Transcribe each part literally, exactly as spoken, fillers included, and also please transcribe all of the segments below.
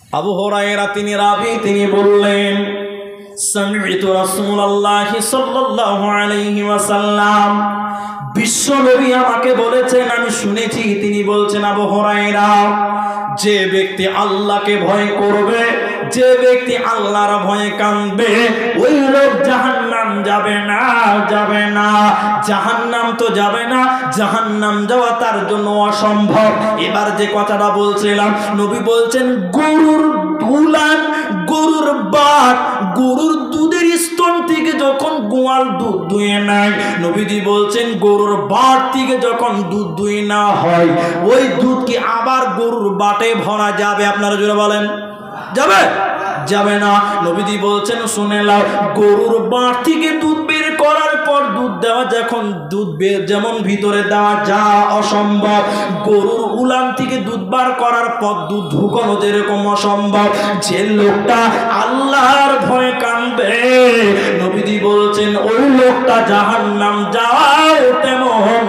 আবু হুরায়রা তিনি রাবী, তিনি বললেন সামি'তু রাসূলুল্লাহি সাল্লাল্লাহু আলাইহি ওয়াসাল্লাম, বিশ্ব নবী আমাকে বলেছেন, আমি শুনেছি। তিনি বলছেন, আবু হুরায়রা, যে ব্যক্তি আল্লাহকে ভয় করবে, যে ব্যক্তি আল্লাহর ভয়ে কাঁদবে, ওই লোক জাহান্নাম যাবে না, যাবে না। জাহান্নাম তো যাবে না, জাহান্নাম যাওয়া তার জন্য অসম্ভব। এবার যে কথাটা বলছিলাম, নবী বলছেন গরুর দুলান, গরুর বাট, গরুর দুধের স্তন থেকে যখন গোয়াল দুধ দুয়ে নেয়, নবীজি বলছেন গরুর বাট থেকে যখন দুধ দুয়ে না হয়, ওই দুধ কি আবার গরুর বাটে ভরা যাবে? আপনারা জোরে বলেন, যাবে? যাবে না। নবীজি বলছেন শুনে নাও, গরুর বাট থেকে দুধ বের করার পর দুধ দেওয়া, যখন দুধ বের যেমন ভিতরে দেওয়া যা অসম্ভব, গরুর উলান থেকে দুধ বার করার পর দুধ ঢুকানো যেরকম অসম্ভব, যে লোকটা আল্লাহর ভয়ে কাঁদবে, নবীজি বলছেন ওই লোকটা জাহান্নাম যাওয়াও তেমন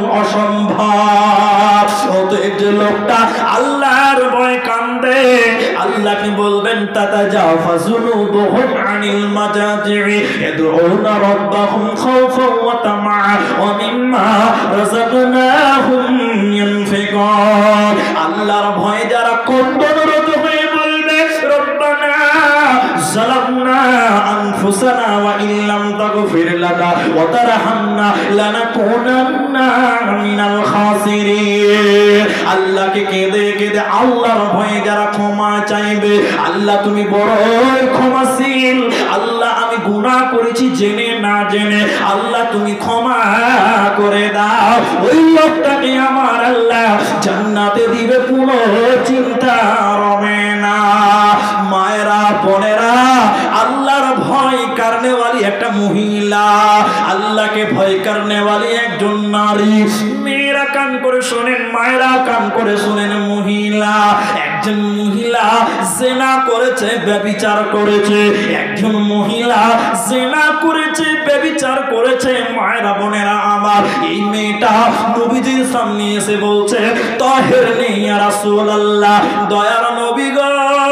অসম্ভব। অতএব যে লোকটা আল্লাহর ভয়ে কাঁদবে, আল্লাহকে বলবেন তাতাজাফা যুনুবুহুম আনিল মাজাজি'i ইয়াদউনা রাব্বাহুম খাওফান ওয়া তামা'আন ওয়া মিম্মা রাযাকনাহুম ইউনফিকুন। আল্লাহর ভয়ে যারা কন্দনরত হয়ে বলবে রব্বানা যালামনা আনফুসানা ওয়া ইল্লাম তাগফির লানা ওয়া তারহামনা লানাকুনান্না মিনাল খাসিরিন। আল্লাহকে কেঁদে কেঁদে আল্লাহর ভয়ে যারা ক্ষমা চাইবে, আল্লাহ তুমি বড়ই ক্ষমাশীল, আল্লাহ আমি গুনাহ করেছি জেনে না জেনে, আল্লাহ তুমি ক্ষমা করে দাও, ওই লোকটাকে আমার আল্লাহ জান্নাতে দিবে, পুরো চিন্তা রবে না। মায়েরা বোনেরা, আল্লাহর ভয় করনে वाली একটা মহিলা, আল্লাহকে ভয় করনে वाली একজন নারী, মেয়েরা কান করে শুনেন, মায়েরা কান করে শুনেন, মহিলা, একজন মহিলা জিনা করেছে, ব্যভিচার করেছে, একজন মহিলা জিনা করেছে, ব্যভিচার করেছে। মায়েরা বোনেরা আমার, এই মেয়েটা নবীজির সামনে এসে বলছে, তাহিরনি ইয়া রাসূলুল্লাহ, দয়ার নবী গো,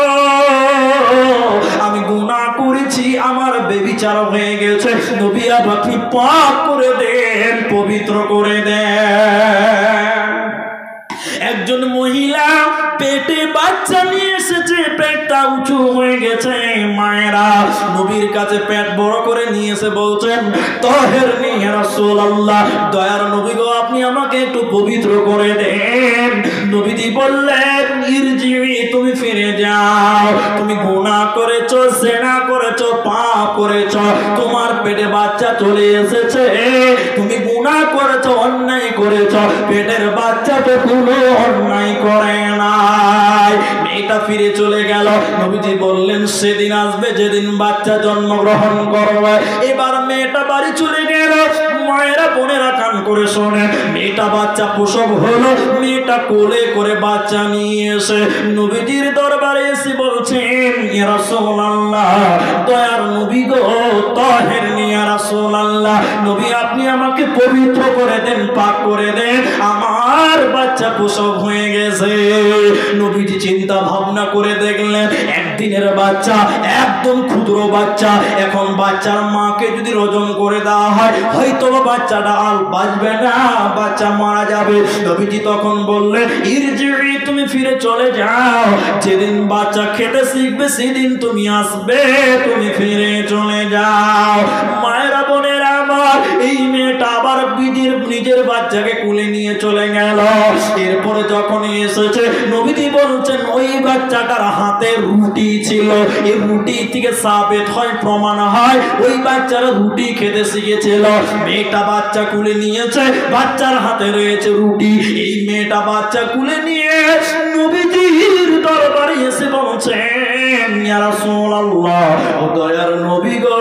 আমি গুনাহ করেছি, আমার ব্যভিচার হয়ে গেছে, নবী আপনি পাক করে দেন, পবিত্র করে দেন। একজন মহিলা পেটে বাচ্চা নিয়ে এসেছে, পেটটা উঁচু হয়ে গেছে, মায়েরা নবীর কাছে পেট বড় করে নিয়ে এসে বলছেন, তাহিরনি ইয়া রাসূলুল্লাহ, দয়ার নবী গো, আপনি আমাকে একটু পবিত্র করে দেন। নবীজি বললেন, ইরজিই, তুমি ফিরে যাও, তুমি গুনাহ করেছো, জিনা করেছো, পাপ করেছো, তোমার পেটে বাচ্চা চলে এসেছে, তুমি গুনাহ করেছো, অন্যায় করেছো, পেটের বাচ্চা তো কোনো অন্যায় করে নাই। মেয়েটা ফিরে চলে গেল। নবীজি বললেন, সেদিন আসবে যেদিন বাচ্চা জন্মগ্রহণ করবে। এবার মেয়েটা বাড়ি চলে গেল। মায়েরা বোনেরা কান করে শোনে, মেয়েটা বাচ্চা প্রসব হলো, মেয়েটা কোলে করে বাচ্চা নিয়ে এসে নবীজির দরবারে এসে বলছেন, ইয়া রাসূলুল্লাহ, দয়ার নবী গো, তাহিরনি ইয়া রাসূলুল্লাহ, নবী আপনি আমাকে পবিত্র করে দেন, পাক করে দেন, আমার বাচ্চা প্রসব হয়ে গেছে। নবীজি চিন্তা ভাবনা করে দেখলেন, একদিনের বাচ্চা, একদম ক্ষুদ্র বাচ্চা, এখন বাচ্চার মাকে যদি রোজন করে দেওয়া হয়, হয়তো বাচ্চাটা আর বাঁচবে না, বাচ্চা মারা যাবে। নবীজি তখন বললেন, ইরজিই, তুমি ফিরে চলে যাও, যেদিন বাচ্চা খেতে শিখবে সেদিন তুমি আসবে, তুমি ফিরে চলে যাও। মায়েরা বোনেরা আমার, এই মেয়েটা আবার বিদির নিজের বাচ্চাকে কুলে নিয়ে চলে গেল। এরপরে যখন এসেছে, নবীজি বলছেন, ওই বাচ্চাটার হাতে রুটি ছিল, এই রুটি থেকে সাবিত হয়, প্রমাণ হয়, ওই বাচ্চারা রুটি খেতে শিখেছিল। মেয়েটা বাচ্চা কুলে নিয়েছে, বাচ্চার হাতে রয়েছে রুটি। এই মেয়েটা বাচ্চা কুলে নিয়ে নবীজির দরবারে এসে বলছেন, ইয়া রাসূলুল্লাহ, ও দয়ার নবী গো,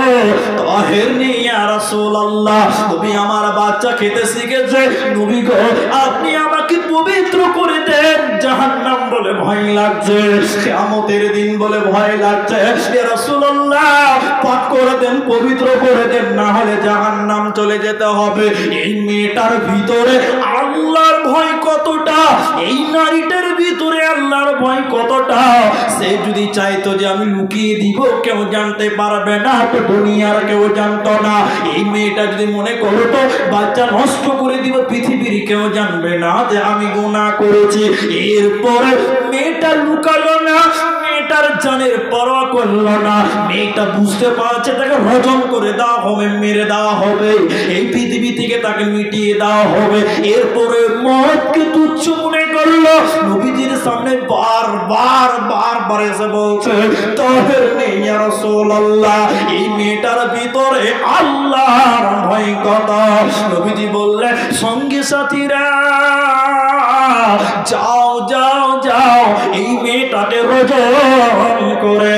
তাহিরনি ইয়া রাসূলুল্লাহ, নবী আমার বাচ্চা খেতে শিখেছে, নবী গো আপনি আমাকে পবিত্র করে দেন, জাহান্নাম বলে ভয় লাগছে, কিয়ামতের দিন বলে ভয় লাগছে, ইয়া রাসূলুল্লাহ পাক করে দেন, পবিত্র করে দেন, না হলে জাহান্নাম চলে যেতে হবে। এই মেয়েটার ভিতরে আল্লাহ আল্লাহর ভয় কতটা, এই নারীটার ভিতরে আল্লাহর ভয় কতটা। সে যদি চাইতো যে আমি লুকিয়ে দিব, কেউ জানতে পারবে না, তো দুনিয়ার কেউ জানতো না। এই মেয়েটা যদি মনে করতো বাচ্চা নষ্ট করে দিব, পৃথিবীর কেউ জানবে না যে আমি গুনাহ করেছি। এরপরে মেয়েটা লুকালো না, মেয়েটার জানের পরোয়া করলো না। মেয়েটা বুঝতে পারছে তাকে রজম করে দেওয়া হবে, মেরে দেওয়া হবে, এই পৃথিবী থেকে তাকে মিটিয়ে দেওয়া হবে। এরপরে মতকে তুচ্ছ মনে করলো। নবীজির সামনে বারবার বারবার এসে বলছে, তাহের নেই ইয়া রাসূলুল্লাহ, এই মেয়েটার ভিতরে আল্লাহর ভয় কত। নবীজি বললেন, সঙ্গী সাথীরা যাও যাও যাও, এই মেয়েটাকে রজম করে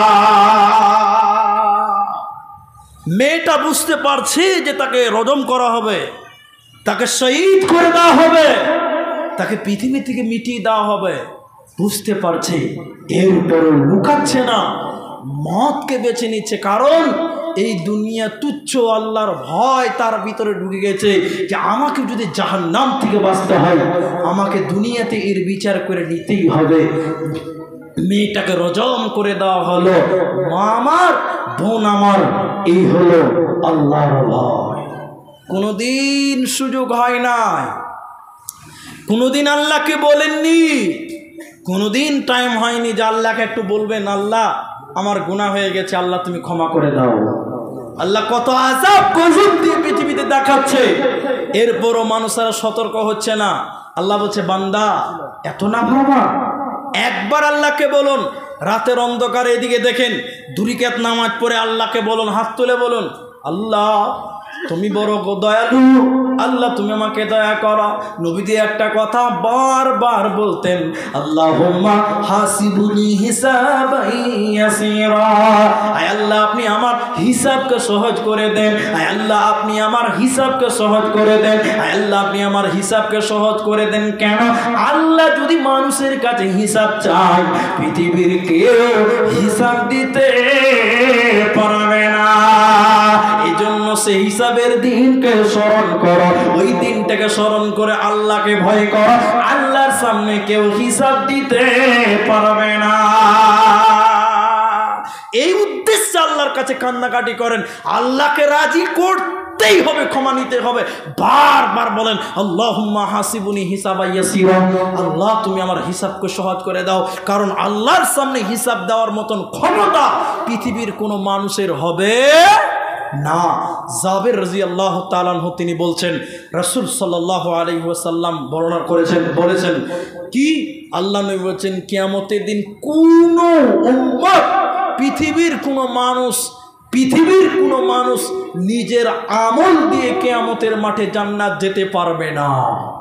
দাও। মেয়েটা বুঝতে পারছে যে তাকে রজম করা হবে, তাকে শহীদ করে দেওয়া হবে, তাকে পৃথিবী থেকে মিটিয়ে দেওয়া হবে, বুঝতে পারছে। এরপরে লুকাচ্ছে না, মতকে বেছে নিচ্ছে। কারণ এই দুনিয়া তুচ্ছ, আল্লাহর ভয় তার ভিতরে ঢুকে গেছে যে আমাকে যদি জাহান্নাম থেকে বাঁচতে হয়, আমাকে দুনিয়াতে এর বিচার করে নিতেই হবে। মেয়েটাকে রজম করে দেওয়া হলো। মা আমার, বোন আমার, এই হলো আল্লাহর ভয়। কোনোদিন সুযোগ হয় নাই, কোনোদিন আল্লাহকে বলেননি, কোনোদিন টাইম হয়নি যে আল্লাহকে একটু বলবেন, আল্লাহ আমার গুনাহ হয়ে গেছে, আল্লাহ তুমি ক্ষমা করে দাও। আল্লাহ কত আযাব গজব দিয়ে পৃথিবীতে দেখাচ্ছে, এরপরও মানুষেরা সতর্ক হচ্ছে না। আল্লাহ বলছে, বান্দা এত না ভাবা, একবার আল্লাহকে বলুন। রাতের অন্ধকারে এদিকে দেখেন, দুই রাকাত নামাজ পড়ে আল্লাহকে বলুন, হাত তুলে বলুন, আল্লাহ তুমি বড় দয়ালু, আল্লাহ তুমি আমাকে দয়া করো। নবীজি একটা কথা বারবার বলতেন, আল্লাহুম্মা হাসিবুনি হিসাবান ইয়াসীরা, আয় আল্লাহ আপনি আমার হিসাবকে সহজ করে দেন, আয় আল্লাহ আপনি আমার হিসাবকে সহজ করে দেন, আয় আল্লাহ আপনি আমার হিসাবকে সহজ করে দেন। কেন? আল্লাহ যদি মানুষের কাছে হিসাব চায়, পৃথিবীর কেউ হিসাব দিতে পারবে না। এই জন্য সে হিসাবের দিনকে স্মরণ করো, ওই দিনটাকে স্মরণ করে আল্লাহকে ভয় করো। আল্লাহর সামনে কেউ হিসাব দিতে পারবে না। এই উদ্দেশ্যে আল্লাহর কাছে কান্নাকাটি করেন, আল্লাহকে রাজি করতেই হবে, ক্ষমা নিতে হবে। বারবার বলেন, আল্লাহুম্মা হাসিবুনি হিসাবান ইয়াসীরা, আল্লাহ তুমি আমার হিসাবকে সহজ করে দাও। কারণ আল্লাহর সামনে হিসাব দেওয়ার মতন ক্ষমতা পৃথিবীর কোনো মানুষের হবে না। জাবের রাদিয়াল্লাহু তাআলা আনহু তিনি বলছেন, রাসূল সাল্লাল্লাহু আলাইহি ওয়াসাল্লাম বর্ণনা করেছেন, বলেছেন কি, আল্লাহ নবী বলেছেন, কিয়ামতের দিন কোনো উম্মত, পৃথিবীর কোনো মানুষ, পৃথিবীর কোনো মানুষ নিজের আমল দিয়ে কিয়ামতের মাঠে জান্নাত যেতে পারবে না।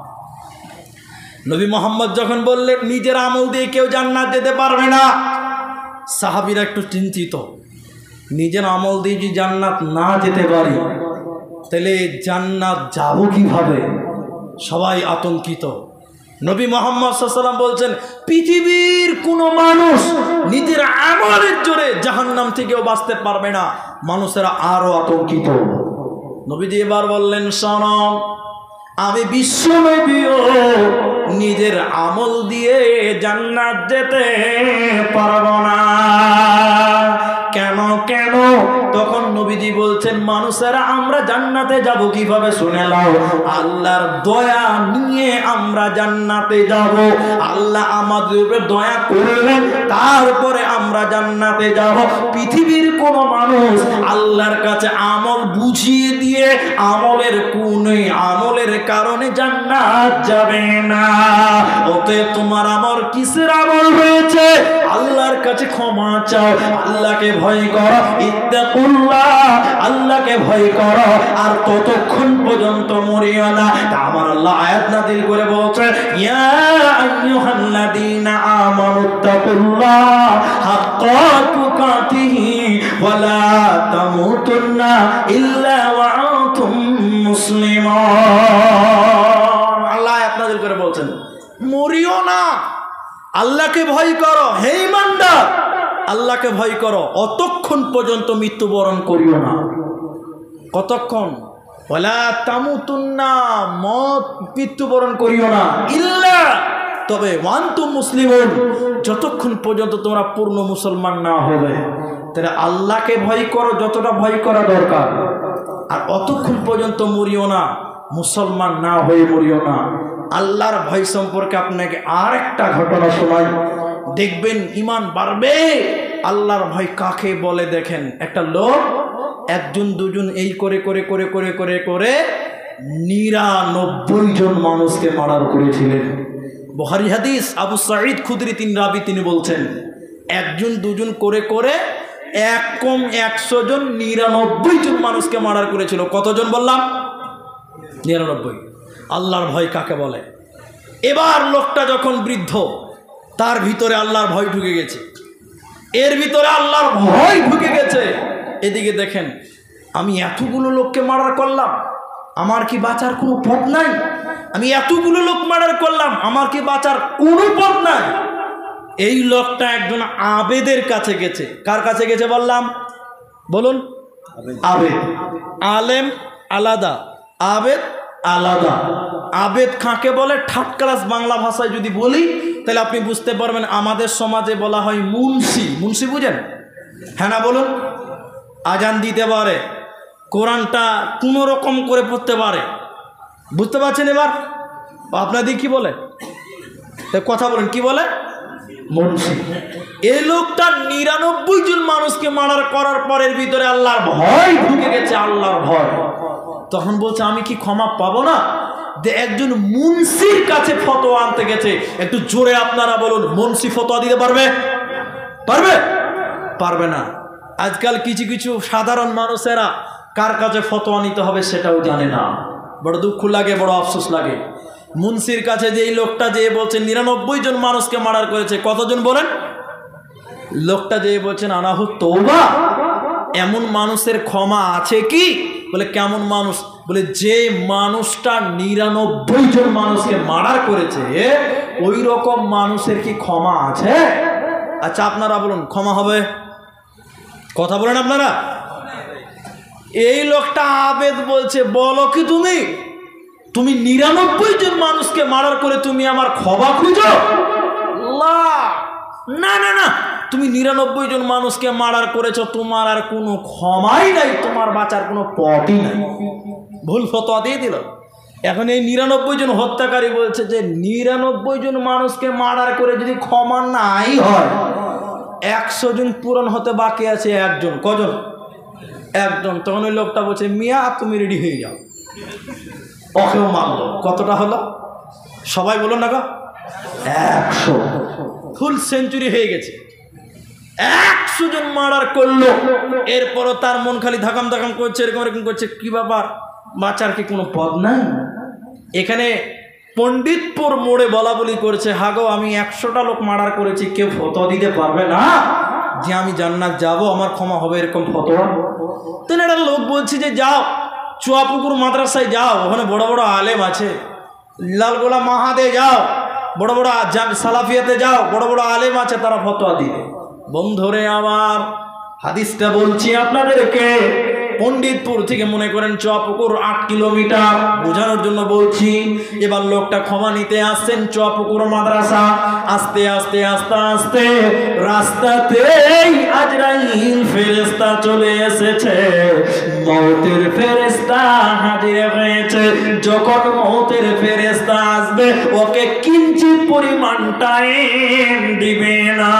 নবী মুহাম্মদ যখন বললেন নিজের আমল দিয়ে কেউ জান্নাত যেতে পারবে না, সাহাবীরা একটু চিন্তিত। নিজের আমল দিয়ে যদি জান্নাত না যেতে পারি, তাহলে জান্নাত যাব কিভাবে? সবাই আতঙ্কিত। নবী মুহাম্মদ সাল্লাল্লাহু আলাইহি ওয়াসাল্লাম বলছেন, পৃথিবীর কোনো মানুষ নিজের আমলের জোরে জাহান্নাম থেকেও বাঁচতে পারবে না। মানুষেরা আরো আতঙ্কিত। নবীজি এবার বললেন, শোনো, আমি বিশ্ব নবীও নিজের আমল দিয়ে জান্নাত যেতে পারবো না। কেন কেন? তখন নবীজি বলছেন, মানুষেরা আমরা জান্নাতে যাব কিভাবে? শুনে নাও, আল্লাহর দয়া নিয়ে আমরা জান্নাতে যাব। আল্লাহ আমাদের উপরে দয়া করবেন, তারপরে আমরা জান্নাতে যাব। পৃথিবীর কোন মানুষ আল্লাহর কাছে আমল বুঝিয়ে দিয়ে আমলের কোনই আমলের কারণে জান্নাত যাবে না। ওতে তোমার আমল কিসের আমল হয়েছে? আল্লাহর কাছে ক্ষমা চাও, আল্লাহকে ভয় করো, ইত্তাকুল্লাহ, আল্লাহকে ভয় করো, আর ততক্ষণ পর্যন্ত মরিও না। তা আমার আল্লাহ আয়াত নাযিল করে বলছে, ইয়া আইয়ুহাল্লাযীনা আমানুত্তাকুল্লাহ হাক্কা তুকাতিহি ওয়া লা তামুতুন্না ইল্লা ওয়া আনতুম মুসলিমুন। আল্লাহ আয়াত নাযিল করে বলছেন, মরিও না, আল্লাহকে ভয় করো, হে ঈমানদার, আল্লাহকে ভয় করো, অতক্ষণ পর্যন্ত মৃত্যুবরণ করিও না। কতক্ষণ? ওয়ালা তামুতুন্না, মত মৃত্যুবরণ করিও না, ইল্লা তবে ওয়ান্তুম মুসলিমুন, যতক্ষণ পর্যন্ত তোমরা পূর্ণ মুসলমান না হবে। তাহলে আল্লাহকে ভয় করো যতটা ভয় করা দরকার, আর অতক্ষণ পর্যন্ত মরিও না, মুসলমান না হয়ে মরিও না। আল্লাহর ভয় সম্পর্কে আপনাকে আর একটা ঘটনা শোনাই, দেখবেন ইমান বাড়বে। আল্লাহর ভয় কাকে বলে দেখেন, একটা লোক একজন দুজন এই করে করে করে করে করে করে নিরানব্বই জন মানুষকে মার্ডার করেছিলেন। বুখারী হাদিস, আবু সাঈদ খুদরি তিন রাবি তিনি বলছেন, একজন দুজন করে করে এক কম একশো জন নিরানব্বই জন মানুষকে মার্ডার করেছিল। কতজন বললাম? নিরানব্বই। আল্লাহর ভয় কাকে বলে? এবার লোকটা যখন বৃদ্ধ, তার ভিতরে আল্লাহর ভয় ঢুকে গেছে, এর ভিতরে আল্লাহর ভয় ঢুকে গেছে। এদিকে দেখেন, আমি এতগুলো লোককে মার্ডার করলাম, আমার কি বাঁচার কোনো পথ নাই? আমি এতগুলো লোক মার্ডার করলাম, আমার কি বাঁচার কোনো পথ নাই? এই লোকটা একজন আবেদের কাছে গেছে। কার কাছে গেছে বললাম? বলুন। আবেদ। আলেম আলাদা, আবেদ আলাদা। আবেদ কাকে বলে? থার্ড ক্লাস বাংলা ভাষায় যদি বলি তাহলে আপনি বুঝতে পারবেন। আমাদের সমাজে বলা হয় মুন্সি। মুন্সি বুঝেন? হ্যাঁ না বলুন। আজান দিতে পারে, কোরআনটা কোনো রকম করে পড়তে পারে, বুঝতে পারছেন? এবার আপনাদের কি বলে? কথা বলেন, কি বলে? মুন্সি। এই লোকটা নিরানব্বই জন মানুষকে মার্ডার করার পরের ভিতরে আল্লাহর ভয় ঢুকে গেছে, আল্লাহর ভয়। তখন বলছে, আমি কি ক্ষমা পাবো না? যে একজন মুন্সির কাছে ফতোয়া আনতে গেছে। একটু জোরে আপনারা বলুন, মুন্সি ফতোয়া দিতে পারবে? পারবে? পারবে না। আজকাল কিছু কিছু সাধারণ মানুষেরা কার কাছে ফতোয়া নিতে হবে সেটাও জানে না। বড় দুঃখ লাগে, বড় আফসোস লাগে। মুন্সির কাছে যে এই লোকটা যে বলছে নিরানব্বই জন মানুষকে মার্ডার করেছে, কতজন বলেন? লোকটা যে বলছেন আনাহু তওবা, এমন মানুষের ক্ষমা আছে কি? বলে কেমন মানুষ? বলে যে মানুষটা নিরানব্বই জন মানুষকে মার্ডার করেছে, ওই রকম মানুষের কি ক্ষমা আছে? আচ্ছা আপনারা বলুন, ক্ষমা হবে? কথা বলেন আপনারা। এই লোকটা আবেদ বলছে, বলো কি তুমি তুমি নিরানব্বই জন মানুষকে মার্ডার করে তুমি আমার ক্ষমা খুঁজো? না না না, তুমি নিরানব্বই জন মানুষকে মার্ডার করেছো, তোমার আর কোনো ক্ষমাই নাই, তোমার বাঁচার কোনো পথই নাই। ভুল ফতোয়া দিয়ে দিল। এখন এই নিরানব্বই জন হত্যাকারী বলছে যে নিরানব্বই জন মানুষকে মার্ডার করে যদি ক্ষমা নাই হয়, একশো জন পূরণ হতে বাকি আছে একজন। কজন? একজন। তখন ওই লোকটা বলছে, মিয়া তুমি রেডি হয়ে যাও। ওকেও মানলো। কতটা হলো? সবাই বলুন না গো, একশো। ফুল সেঞ্চুরি হয়ে গেছে। একশো জন মার্ডার করলো। এরপরও তার মন খালি ধাকাম ধাকাম করছে, এরকম এরকম করছে। কি ব্যাপার, বাঁচার কি কোনো পথ নাই? এখানে পণ্ডিতপুর মোড়ে বলা বলি করেছে, হাগো আমি একশোটা লোক মার্ডার করেছি, কেউ ফতোয়া দিতে পারবে না যে আমি জান্নাত যাব, আমার ক্ষমা হবে, এরকম ফতোয়া? তো একটা লোক বলছে যে যাও চুয়াপুকুর মাদ্রাসায় যাও, ওখানে বড় বড় আলেম আছে। লালগোলা মাহাদে যাও, বড় বড় সালাফিয়াতে যাও, বড় বড় আলেম আছে, তারা ফতোয়া দিবে। বন্ধুরে আমার, হাদিসটা বলছি আপনাদেরকে, পণ্ডিতপুর থেকে মনে করেন চুয়াপুকুর আট কিলোমিটার, বোঝানোর জন্য বলছি। এবার লোকটা ক্ষমা নিতে আসছেন চুয়াপুকুর মাদ্রাসা। আস্তে আস্তে আস্তে আস্তে রাস্তাতেই আজরাইল ফেরেশতা চলে এসেছে। মওতের ফেরেশতা হাজির হয়েছে। যখন মওতের ফেরেশতা আসবে, ওকে কিঞ্চিত পরিমাণ টাইম দিবে না।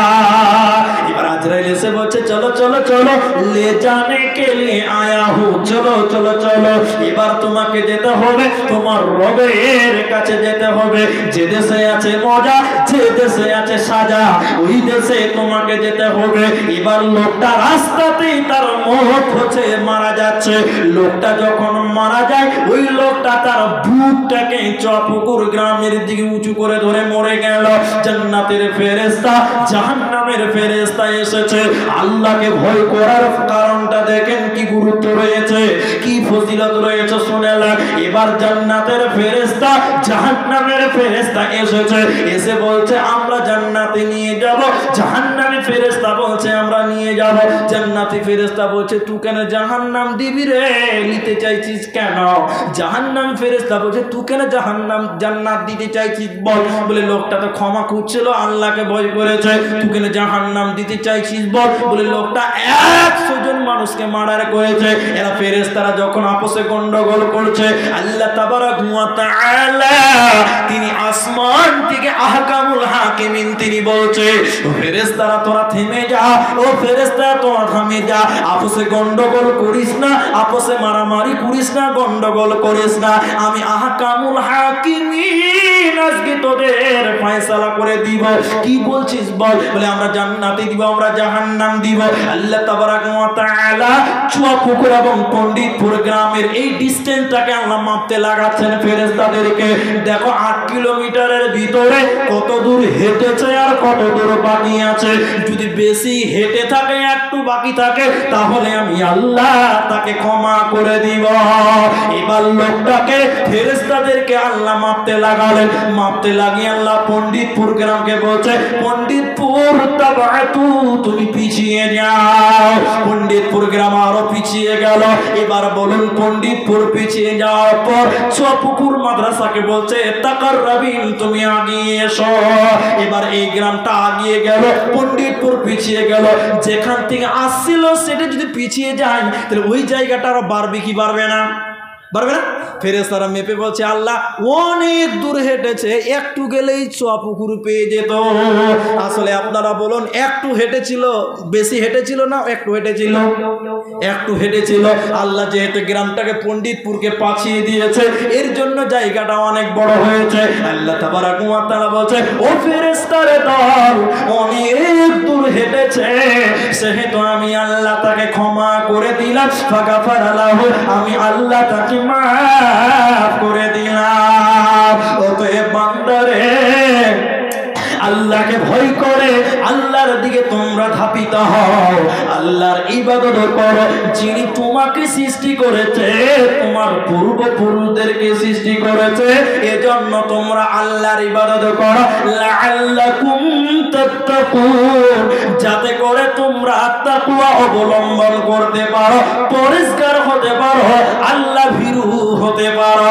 এবার আজরাইল এসে বলছে, চলো চলো চলো, লে জানে কে লিয়ে আয়া হু, চলো চলো চলো, এবার তোমাকে যেতে হবে তোমার রবের কাছে যেতে হবে। যে দেশে আছে মজা, যে দেশে আছে সাজা, ওই দেশে তোমাকে যেতে হবে। এবার লোকটা রাস্তাতেই তার মওত হচ্ছে, মারা যাচ্ছে। লোকটা যখন মারা যায়, ওই লোকটা তার বুকটাকে চুয়াপুকুর গ্রামের দিকে উঁচু করে ধরে মরে গেল। জান্নাতের ফেরেশতা জাহান্নাম নামের ফেরেশতা এসেছে। আল্লাহকে ভয় করার কারণটা দেখেন কি গুরুত্ব রয়েছে, কি ফজিলত রয়েছে শুনেন। এবার জান্নাতের ফেরেশতা জাহান্নামের ফেরেশতা এসেছে, এসে বলছে আমরা জান্নাতে নিয়ে যাব। জাহান্নামী ফেরেশতা বলছে আমরা নিয়ে যাব। জান্নাতি ফেরেশতা বলছে তুই কেন জাহান্নাম দিবি রে, নিতে চাইছিস কেন? জাহান্নামী ফেরেশতা বলছে তুই কেন জাহান্নাম জান্নাত দিতে চাইছিস বল। বলে লোকটা তো ক্ষমা খুঁজছিল, আল্লাহকে ভয় করেছে, তুই কেন জাহান্নাম দিতে চাইছিস বল। বলে লোকটা একশো জন মানুষকে মার্ডার করেছে। এরা ফেরেশতারা যখন আপসে গন্ডগোল করছে, আল্লাহ তাবারাক ওয়া তাআলা তিনি আসমান থেকে আহকামুল হাকিমিন তিনি বলছে ও ফেরেশতারা তোরা থেমে যা, ও ফেরেশতারা তোরা থামে যা, আপসে গন্ডগোল করিস না, আপসে মারামারি করিস না, গন্ডগোল করিস না। আমি আহকামুল হাকিমিন আজকে তোদের ফয়সালা করে দিব। কি বলছিস বল। বলে আমরা জান্নাতে দিব, আমরা জাহান্নাম দিব। আল্লাহ তাবারাক ওয়া তাআলা চুয়াপুকুর এবং পণ্ডিতপুর গ্রামের এই ডিসটেন্সটাকে আল্লাহ মাপতে লাগাচ্ছেন ফেরেশতাদেরকে। দেখো আট কিলোমিটারের ভিতরে কত দূর হেঁটেছে আর কত দূর বাকি আছে। যদি বেশি হেঁটে থাকে, একটু বাকি থাকে, তাহলে আমি আল্লাহ তাকে ক্ষমা করে দিব। এবার লোকটাকে ফেরেশতাদেরকে আল্লাহ মাপতে লাগালেন। মাপতে লাগিয়ে আল্লাহ পণ্ডিতপুর গ্রামকে বলছে পণ্ডিতপুর তাবাতু তুমি পিছিয়ে যাও। পণ্ডিতপুর গ্রাম আরো পিছিয়ে গেল। এবার বলুন পণ্ডিতপুর পিছিয়ে যাওয়ার পর চুয়াপুকুর মাদ্রাসাকে বলছে তাকাররাবিন তুমি আগিয়ে এসো। এবার এই গ্রামটা আগিয়ে গেল, পণ্ডিতপুর পিছিয়ে গেল। যেখান থেকে আসছিল সেটা যদি পিছিয়ে যায় তাহলে ওই জায়গাটা আরো বাড়বে কি বাড়বে না? পারবে না? ফেরেশতারা মেপে বলছে আল্লাহ অনেক দূর হেঁটেছে, একটু গেলেই চুয়াপুকুর পেয়ে যেত। আসলে আপনারা বলুন একটু হেঁটেছিল, বেশি হেঁটেছিল না একটু হেঁটেছিল? একটু হেঁটেছিল। আল্লাহ যেহেতু গ্রামটাকে পণ্ডিতপুরকে পাঠিয়ে দিয়েছে, এর জন্য জায়গাটা অনেক বড় হয়েছে। আল্লাহ তাবারাক ওয়া তাআলা বলছে ও ফেরেশতারে দল অনেক দূর হেঁটেছে, সেহেতু আমি আল্লাহ তাকে ক্ষমা করে দিলাম। ফাগাফারা লাহু আমি আল্লাহ তাকে মাফ করে দিলাম। অতএব বান্দারে আল্লাহকে ভয় করে আল্লাহর দিকে তোমরা ধাপিত হও, আল্লাহর ইবাদত করো। যিনি তোমাকে সৃষ্টি করেছে, তোমার পূর্বপুরুষদেরকে সৃষ্টি করেছে, এজন্য তোমরা আল্লাহর ইবাদত করো। লাআল্লাকুম তাত্তাকুন যাতে করে তোমরা তাকওয়া অবলম্বন করতে পারো, পরিষ্কার হতে পারো, আল্লাহ ভীরু হতে পারো।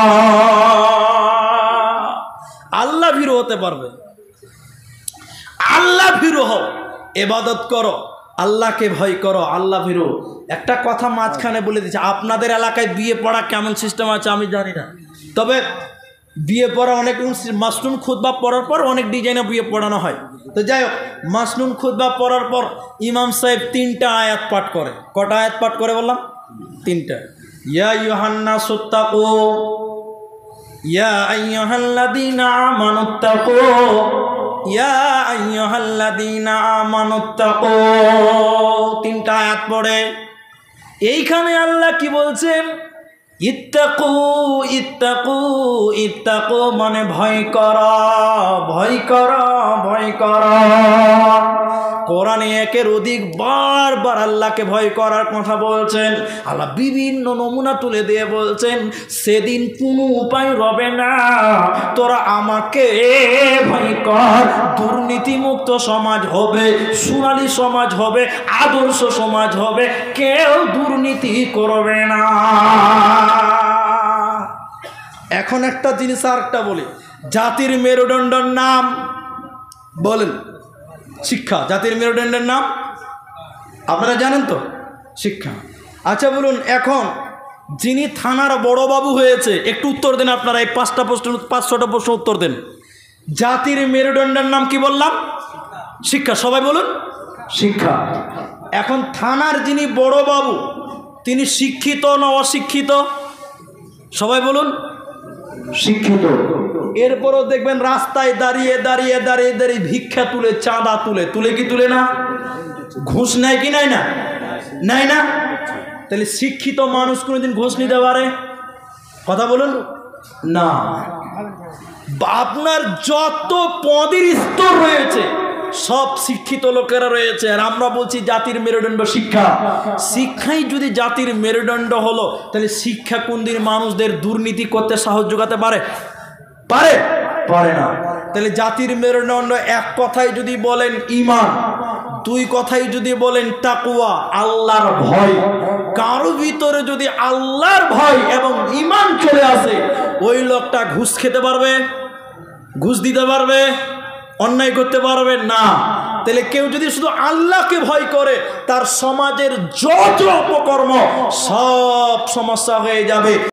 আল্লাহ ভীরু হতে পারবে। আল্লাহ ভীরু হও, ইবাদত করো, আল্লাহকে ভয় করো, আল্লাহ ভীরু। একটা কথা মাঝখানে বলে দিচ্ছি, আপনাদের এলাকায় বিয়ে পড়া কেমন সিস্টেম আছে আমি জানি না, তবে বিয়ে পড়া অনেক মাসনুন খুতবা পড়ার পর অনেক ডিজাইনে বিয়ে পড়ানো হয়। তো যাই হোক, মাসনুন খুতবা পড়ার পর ইমাম সাহেব তিনটা আয়াত পাঠ করে। কটা আয়াত পাঠ করে বললাম? তিনটা। ইয়া আইয়ুহান্নাসু তাকু, ইয়া আইয়ুহাল্লাযীনা আমানুত্তাকু, ইয়া আইয়ুহাল্লাযীনা আমানুত্তাকু। তিনটা আয়াত পড়ে। এইখানে আল্লাহ কি বলছেন? ইত্তাকু ইত্তাকু ইত্তাকু মানে ভয় করা, ভয় করা, ভয় করা। কোরআনে একের অধিক বারবার আল্লাহকে ভয় করার কথা বলছেন। আল্লাহ বিভিন্ন নমুনা তুলে দিয়ে বলছেন সেদিন কোনো উপায় রবে না, তোরা আমাকে ভয় কর। দুর্নীতিমুক্ত সমাজ হবে, সোনালী সমাজ হবে, আদর্শ সমাজ হবে, কেউ দুর্নীতি করবে না। এখন একটা জিনিস আর একটা বলি, জাতির মেরুদণ্ডের নাম বলেন শিক্ষা। জাতির মেরুদণ্ডের নাম আপনারা জানেন তো? শিক্ষা। আচ্ছা বলুন, এখন যিনি থানার বড়বাবু হয়েছে, একটু উত্তর দেন আপনারা, এই পাঁচটা প্রশ্ন, পাঁচ ছটা প্রশ্ন উত্তর দেন। জাতির মেরুদণ্ডের নাম কি বললাম? শিক্ষা। সবাই বলুন শিক্ষা। এখন থানার যিনি বড়বাবু তিনি শিক্ষিত না অশিক্ষিত? সবাই বলুন শিক্ষিত। এরপরও দেখবেন রাস্তায় দাঁড়িয়ে দাঁড়িয়ে দাঁড়িয়ে দাঁড়িয়ে ভিক্ষা তুলে, চাঁদা তুলে, তুলে কি তুলে না? ঘুষ নেয় কি নেয় না? নেয় না? তাহলে শিক্ষিত মানুষ কোনোদিন ঘুষ নিতে পারে? কথা বলুন না। আপনার যত পদের স্তর রয়েছে সব শিক্ষিত লোকেরা রয়েছে, আর আমরা বলছি জাতির মেরুদণ্ড শিক্ষা। শিক্ষাই যদি জাতির মেরুদণ্ড হলো, তাহলে শিক্ষা কোনদিন মানুষদের দুর্নীতি করতে সাহস যোগাতে পারে? পারে? পারে না। তাহলে জাতির মেরুদণ্ড এক কথায় যদি বলেন ঈমান, দুই কথায় যদি বলেন তাকওয়া, আল্লাহর ভয়। কারো ভিতরে যদি আল্লাহর ভয় এবং ঈমান চলে আসে, ওই লোকটা ঘুষ খেতে পারবে? ঘুষ দিতে পারবে? অন্যায় করতে পারবে না। তাহলে কেউ যদি শুধু আল্লাহকে ভয় করে, তার সমাজের যত অপকর্ম সব সমস্যা হয়ে যাবে।